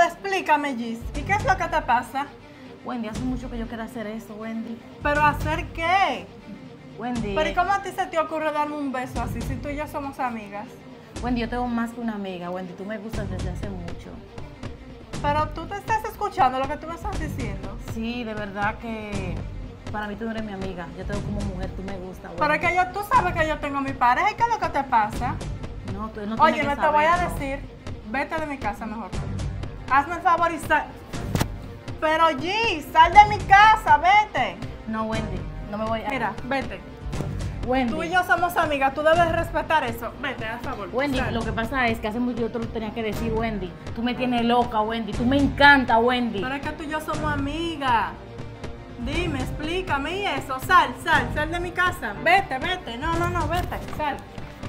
explícame, Gis. ¿Y qué es lo que te pasa? Wendy, hace mucho que yo quiero hacer eso, Wendy. ¿Pero hacer qué? Wendy. ¿Pero y cómo a ti se te ocurre darme un beso así si tú y yo somos amigas? Wendy, yo tengo más que una amiga, Wendy. Tú me gustas desde hace mucho. Pero tú te estás escuchando lo que tú me estás diciendo. Sí, de verdad que para mí tú no eres mi amiga. Yo tengo como mujer, tú me gustas, Wendy. Pero es que tú sabes que yo tengo mi pareja. ¿Y qué es lo que te pasa? No, tú no tienes Oye, que me te voy a saberlo. decir, vete de mi casa mejor. Hazme el favor y sal. Pero Gis, sal de mi casa, vete. No, Wendy, no me voy a... Mira, vete. Wendy. Tú y yo somos amigas, tú debes respetar eso. Vete, haz favor. Wendy, sal. lo que pasa es que hace mucho yo te lo tenía que decir, Wendy. Tú me tienes loca, Wendy. Tú me encanta, Wendy. Pero es que tú y yo somos amigas. Dime, explícame y eso. Sal de mi casa. Vete, vete. No, vete, sal.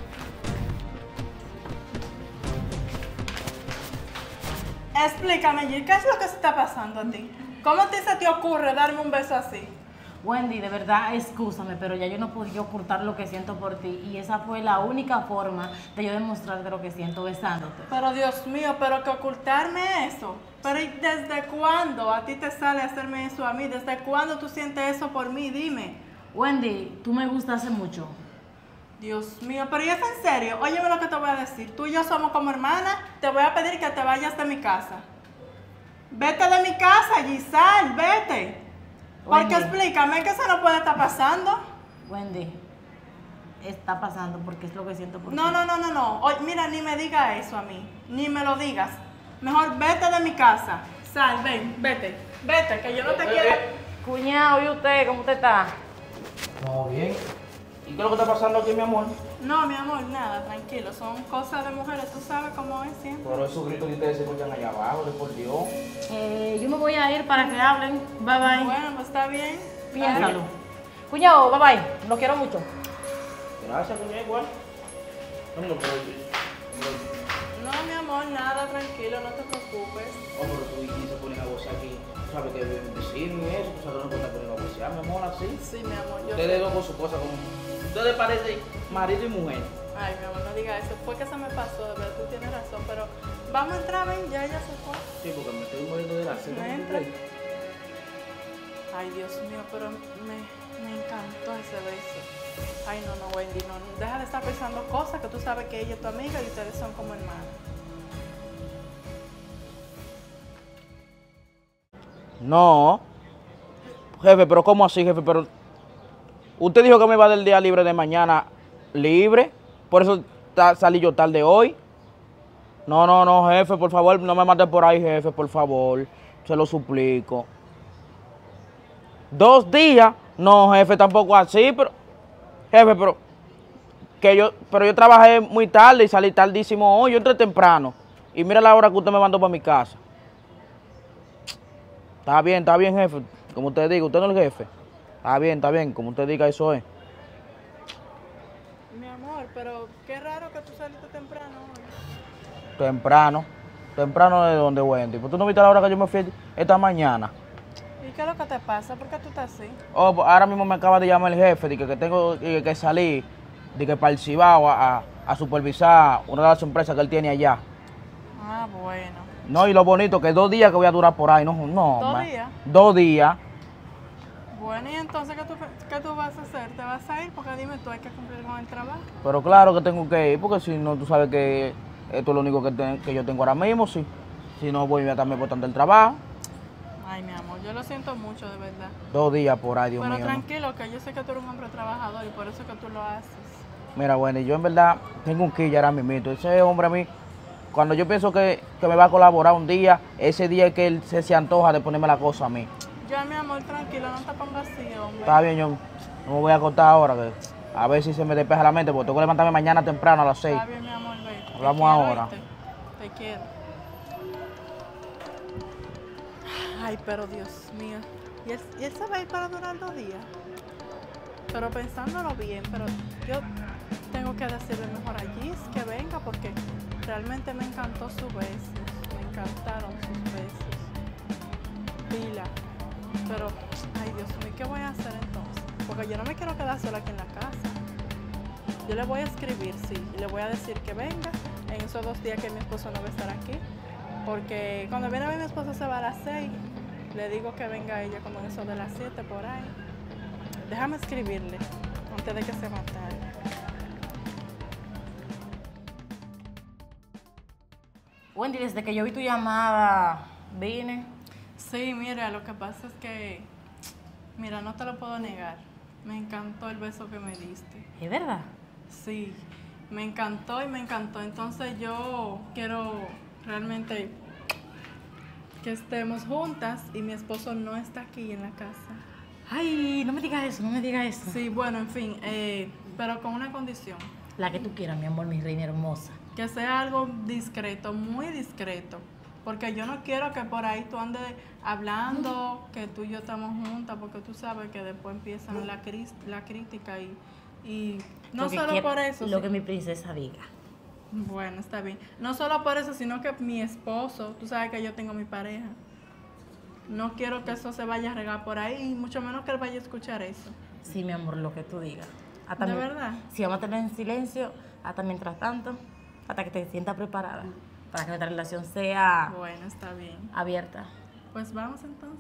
Explícame, Gis, ¿qué es lo que se está pasando a ti? ¿Cómo a ti se te ocurre darme un beso así? Wendy, de verdad, excúsame, pero ya yo no podía ocultar lo que siento por ti. Y esa fue la única forma de yo demostrarte lo que siento besándote. Pero Dios mío, pero que ocultarme eso. Pero ¿y desde cuándo a ti te sale hacerme eso a mí? ¿Desde cuándo tú sientes eso por mí? Dime. Wendy, tú me gustas hace mucho. Dios mío, pero ¿y es en serio? Óyeme lo que te voy a decir. Tú y yo somos como hermanas. Te voy a pedir que te vayas de mi casa. Vete de mi casa, Giselle, vete. Porque Wendy. explícame que eso no puede estar pasando. Wendy, está pasando porque es lo que siento por ti. No. Oye, mira, ni me diga eso a mí. Ni me lo digas. Mejor vete de mi casa. Sal, ven, vete. Vete, que yo no te quiero. Cuñado, ¿y usted? ¿Cómo usted está? Todo bien. ¿Y qué es lo que está pasando aquí, mi amor? No, mi amor, nada, tranquilo. Son cosas de mujeres, tú sabes cómo es siempre. Pero esos gritos que ustedes se escuchan allá abajo, de por Dios. Yo me voy a ir para que hablen. Bye, bye. Bueno, pues está bien. Piénsalo. Cuñado, bye, bye. Lo quiero mucho. Gracias, cuñada, igual. No, No, mi amor, nada, tranquilo, no te preocupes. pero tú y se ponen a vocear aquí. Tú sabes que decirme eso, tú sabes que no pueden poner a vocear, mi amor, así. Sí, mi amor, yo Ustedes dos con su cosa, como... Ustedes parecen marido y mujer. Ay, mi amor, no diga eso. Fue que se me pasó, de verdad, tú tienes razón. Pero vamos a entrar, ven, ya se fue. Sí, porque me estoy muriendo de la sed. No entra. Ay, Dios mío, pero me encantó ese beso. Ay, no, Wendy, no. Deja de estar pensando cosas que tú sabes que ella es tu amiga y ustedes son como hermanas. No. Jefe, pero ¿cómo así, jefe? Pero usted dijo que me iba del día libre de mañana libre. Por eso salí yo tarde hoy. No, jefe, por favor, no me mate por ahí, jefe, por favor. Se lo suplico. 2 días. No, jefe, tampoco así, pero... Jefe, pero yo trabajé muy tarde y salí tardísimo hoy. Yo entré temprano. Y mira la hora que usted me mandó para mi casa. Está bien, jefe. Como usted diga, usted no es el jefe. Está bien, como usted diga, eso es. Mi amor, pero qué raro que tú saliste temprano hoy. Temprano de donde, Wendy. ¿Pues tú no viste la hora que yo me fui esta mañana? ¿Y qué es lo que te pasa? ¿Por qué tú estás así? Oh, pues ahora mismo me acaba de llamar el jefe, de que tengo que salir, de que para el Cibao a supervisar una de las empresas que él tiene allá. Ah, bueno. No, y lo bonito, que 2 días que voy a durar por ahí, no. ¿2 días? 2 días. Bueno, ¿y entonces qué tú vas a hacer? ¿Te vas a ir? Porque dime tú, hay que cumplir con el trabajo. Pero claro que tengo que ir, porque si no, tú sabes que esto es lo único que yo tengo ahora mismo. Si no, voy a estarme botando el trabajo. Ay, mi amor, yo lo siento mucho, de verdad. 2 días por ahí, Dios Pero mío. ¿No? tranquilo, que yo sé que tú eres un hombre trabajador y por eso que tú lo haces. Mira, bueno, yo en verdad tengo un quilla ahora mismo. Ese hombre a mí, cuando yo pienso que me va a colaborar un día, ese día es que él se antoja de ponerme la cosa a mí. Ya, mi amor, tranquilo, no te pongas así, hombre. Está bien, yo no me voy a acostar ahora, que a ver si se me despeja la mente, porque tengo que levantarme mañana temprano a las 6. Está bien, mi amor, ve. Te Hablamos quiero, ahora. ¿oíste? Te quiero. Ay, pero Dios mío. ¿Y él se va a ir para durar 2 días? Pero pensándolo bien, pero yo tengo que decirle mejor a Gis que venga porque realmente me encantó su beso. Me encantaron sus besos. Pila. Pero, ay Dios mío, ¿qué voy a hacer entonces? Porque yo no me quiero quedar sola aquí en la casa. Yo le voy a escribir, sí, y le voy a decir que venga en esos 2 días que mi esposo no va a estar aquí. Porque cuando viene a ver mi esposo se va a las 6. Le digo que venga ella como en eso de las 7 por ahí. Déjame escribirle antes de que se mate. Wendy, desde que yo vi tu llamada, vine. Sí, mira, lo que pasa es que, mira, no te lo puedo negar. Me encantó el beso que me diste. ¿Es verdad? Sí, me encantó y me encantó. Entonces yo quiero realmente que estemos juntas y mi esposo no está aquí en la casa. Ay, no me digas eso, no me digas eso. Sí, bueno, en fin, pero con una condición. La que tú quieras, mi amor, mi reina hermosa. Que sea algo discreto, muy discreto. Porque yo no quiero que por ahí tú andes hablando que tú y yo estamos juntas, porque tú sabes que después empiezan la crítica y no Lo que solo quiera- por eso. Lo que mi princesa diga. Bueno, está bien. No solo por eso, sino que mi esposo, tú sabes que yo tengo mi pareja. No quiero que eso se vaya a regar por ahí, y mucho menos que él vaya a escuchar eso. Sí, mi amor, lo que tú digas. ¿De verdad? Si vamos a tener en silencio, hasta mientras tanto, hasta que te sientas preparada, para que nuestra relación sea Bueno, está bien. abierta. Pues vamos entonces.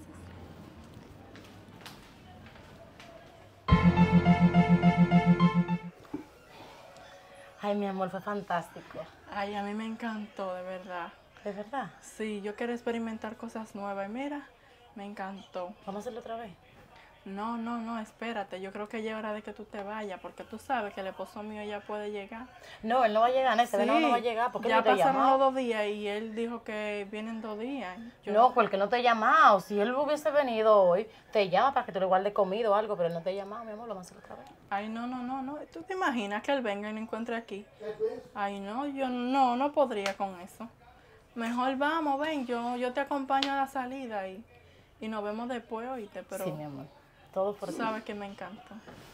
Ay, mi amor, fue fantástico. Ay, a mí me encantó, de verdad. ¿Es verdad? Sí, yo quiero experimentar cosas nuevas y mira, me encantó. ¿Vamos a hacerlo otra vez? No, espérate, yo creo que ya es hora de que tú te vayas, porque tú sabes que el esposo mío ya puede llegar. No, él no va a llegar, ese no va a llegar. ¿Por qué ya no te pasaron los llamado? 2 días y él dijo que vienen 2 días. No, porque no te he llamado. Si él hubiese venido hoy, te llama para que tú le guardes comida o algo, pero él no te he llamado, mi amor, lo vamos a hacer otra vez. Ay, no. ¿Tú te imaginas que él venga y lo encuentre aquí? Ay, no, yo no podría con eso. Mejor vamos, ven, yo te acompaño a la salida y nos vemos después, oíste, pero Sí, mi amor, todo por tú ti. sabes que me encanta.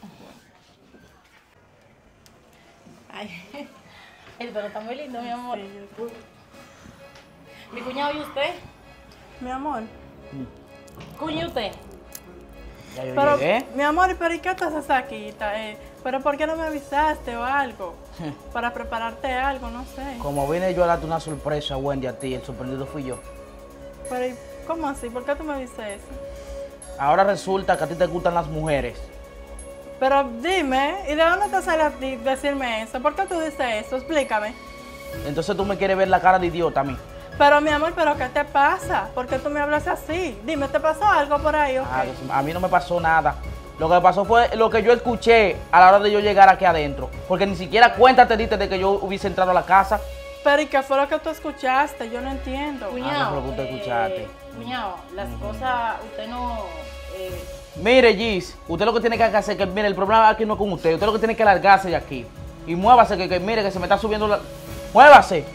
Ay, el perro está muy lindo, mi amor. Sí, yo- Mi cuñado y usted. Mi amor, Cuño, ¿y usted? Ya yo pero, llegué. mi amor, ¿pero y qué tú haces aquí? ¿Pero por qué no me avisaste o algo? Para prepararte algo, no sé. Como vine yo a darte una sorpresa, Wendy, a ti, el sorprendido fui yo. Pero, ¿y ¿cómo así? ¿Por qué tú me dices eso? Ahora resulta que a ti te gustan las mujeres. Pero dime, ¿y de dónde te sale a ti decirme eso? ¿Por qué tú dices eso? Explícame. Entonces tú me quieres ver la cara de idiota a mí. Pero mi amor, ¿pero qué te pasa? ¿Por qué tú me hablas así? Dime, ¿te pasó algo por ahí? Ok. A mí no me pasó nada. Lo que pasó fue lo que yo escuché a la hora de yo llegar aquí adentro. Porque ni siquiera cuenta te diste de que yo hubiese entrado a la casa. Pero ¿y qué fue lo que tú escuchaste? Yo no entiendo. Cuñado, no fue lo que tú escuchaste. Cuñado, las cosas, usted no... Mire, Gis, usted lo que tiene que hacer es que, mire, el problema aquí no es con usted. Usted lo que tiene que largarse de aquí. Y muévase, que mire, que se me está subiendo la... ¡Muévase!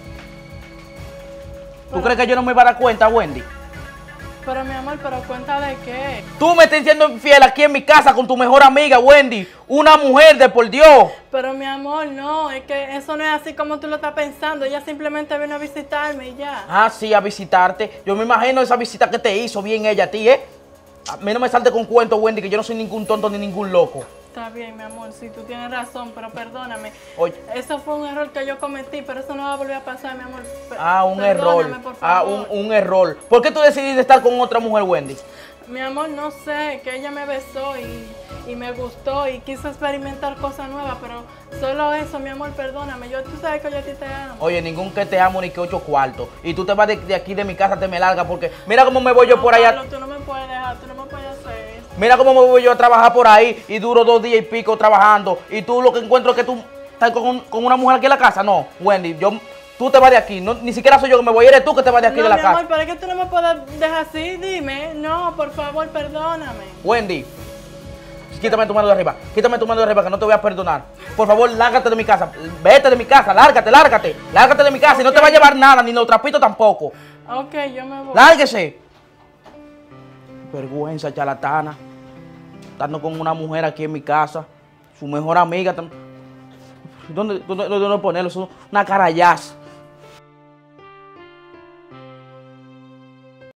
¿Tú crees que yo no me iba a dar cuenta, Wendy? Pero mi amor, ¿pero cuenta de qué? Tú me estás siendo infiel aquí en mi casa con tu mejor amiga, Wendy. Una mujer de por Dios. Pero mi amor, no, es que eso no es así como tú lo estás pensando. Ella simplemente vino a visitarme y ya. Ah, sí, a visitarte. Yo me imagino esa visita que te hizo bien ella a ti, ¿eh? A mí no me salte con cuento, Wendy, que yo no soy ningún tonto ni ningún loco. Está bien, mi amor, sí, tú tienes razón, pero perdóname. Oye. Eso fue un error que yo cometí, pero eso no va a volver a pasar, mi amor. Ah, un error. Perdóname, por Ah, favor. un error. ¿Por qué tú decidiste estar con otra mujer, Wendy? Mi amor, no sé, que ella me besó y me gustó y quise experimentar cosas nuevas, pero solo eso, mi amor, perdóname. Tú sabes que yo a ti te amo. Oye, ningún que te amo ni que 8 cuartos. Y tú te vas de aquí de mi casa, te me largas porque mira cómo me voy yo por allá. Pablo, tú no me puedes dejar, tú no me puedes hacer eso. Mira cómo me voy yo a trabajar por ahí y duro 2 días y pico trabajando. Y tú lo que encuentro es que tú estás con una mujer aquí en la casa. No, Wendy, tú te vas de aquí. No, ni siquiera soy yo que me voy, eres tú que te vas de aquí No, de la mi casa. amor, pero es que tú no me puedes dejar así, dime. No, por favor, perdóname. Wendy, quítame tu mano de arriba. Quítame tu mano de arriba que no te voy a perdonar. Por favor, lárgate de mi casa. Vete de mi casa, lárgate. Lárgate de mi casa y no te va a llevar nada, ni los trapitos tampoco. Ok, yo me voy. Lárguese. Vergüenza, charlatana. Estando con una mujer aquí en mi casa. Su mejor amiga. ¿Dónde ponerlo? Es una carayaz.